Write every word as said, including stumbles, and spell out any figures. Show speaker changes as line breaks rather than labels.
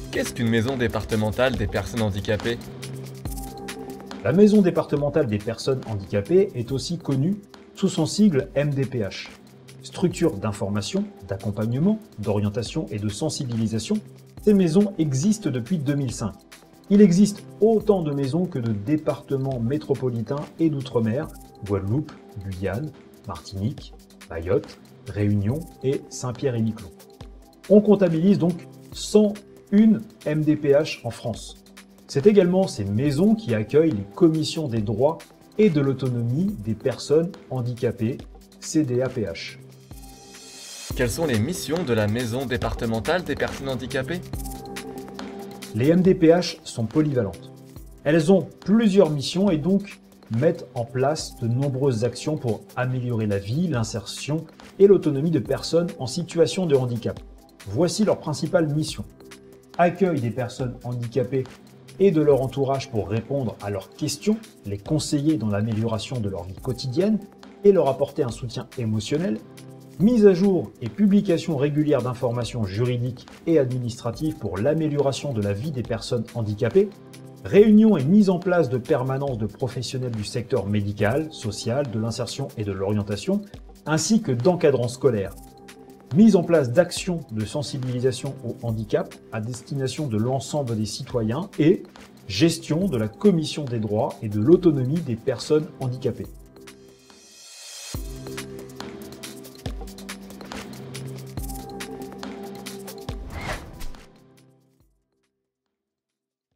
Qu'est-ce qu'une maison départementale des personnes handicapées?
La Maison départementale des personnes handicapées est aussi connue sous son sigle M D P H. Structure d'information, d'accompagnement, d'orientation et de sensibilisation, ces maisons existent depuis deux mille cinq. Il existe autant de maisons que de départements métropolitains et d'outre-mer, Guadeloupe, Guyane, Martinique, Mayotte, Réunion et Saint-Pierre-et-Miquelon. On comptabilise donc cent un M D P H en France. C'est également ces maisons qui accueillent les commissions des droits et de l'autonomie des personnes handicapées, C D A P H.
Quelles sont les missions de la maison départementale des personnes handicapées?
Les M D P H sont polyvalentes. Elles ont plusieurs missions et donc mettent en place de nombreuses actions pour améliorer la vie, l'insertion et l'autonomie de personnes en situation de handicap. Voici leurs principales missions. Accueil des personnes handicapées et de leur entourage pour répondre à leurs questions, les conseiller dans l'amélioration de leur vie quotidienne et leur apporter un soutien émotionnel. Mise à jour et publication régulière d'informations juridiques et administratives pour l'amélioration de la vie des personnes handicapées. Réunion et mise en place de permanences de professionnels du secteur médical, social, de l'insertion et de l'orientation, ainsi que d'encadrants scolaires. Mise en place d'actions de sensibilisation au handicap à destination de l'ensemble des citoyens et gestion de la commission des droits et de l'autonomie des personnes handicapées.